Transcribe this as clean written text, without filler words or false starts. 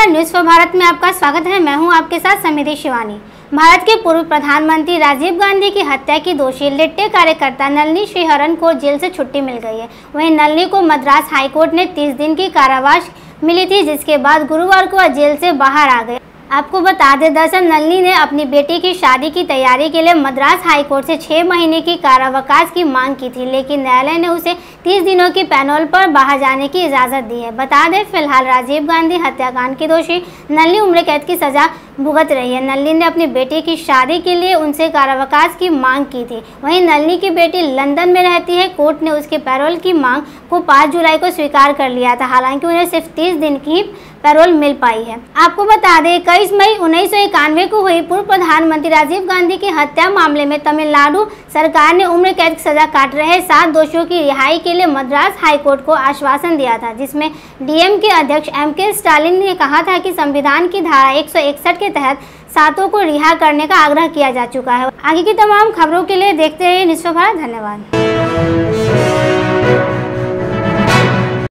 नमस्कार, news for Bharat में आपका स्वागत है। मैं हूं आपके साथ समिति शिवानी। भारत के पूर्व प्रधानमंत्री राजीव गांधी की हत्या की दोषी लिट्टे कार्यकर्ता नलिनी श्रीहरन को जेल से छुट्टी मिल गई है। वहीं नलिनी को मद्रास हाईकोर्ट ने 30 दिन की कारावास मिली थी, जिसके बाद गुरुवार को वह जेल से बाहर आ गए। आपको बता दें, दरअसल नलिनी ने अपनी बेटी की शादी की तैयारी के लिए मद्रास हाईकोर्ट से 6 महीने की कारावास की मांग की थी, लेकिन न्यायालय ने उसे 30 दिनों की पैरोल पर बाहर जाने की इजाज़त दी है। बता दें, फिलहाल राजीव गांधी हत्याकांड की दोषी नलिनी उम्र कैद की सजा भुगत रही है। नलिनी ने अपनी बेटी की शादी के लिए उनसे कारावास की मांग की थी। वहीं नलिनी की बेटी लंदन में रहती है। कोर्ट ने उसके पैरोल की मांग को 5 जुलाई को स्वीकार कर लिया था। हालांकि उन्हें सिर्फ 30 दिन की पैरोल मिल पाई है। आपको बता दें, 21 मई 1991 को हुई पूर्व प्रधानमंत्री राजीव गांधी की हत्या मामले में तमिलनाडु सरकार ने उम्र कैद की सजा काट रहे 7 दोषियों की रिहाई के लिए मद्रास हाईकोर्ट को आश्वासन दिया था, जिसमें डीएम के अध्यक्ष एम.के. स्टालिन ने कहा था कि संविधान की धारा 161 के तहत 7 को रिहा करने का आग्रह किया जा चुका है। आगे की तमाम खबरों के लिए देखते रहिए न्यूज़ फॉर भारत। धन्यवाद।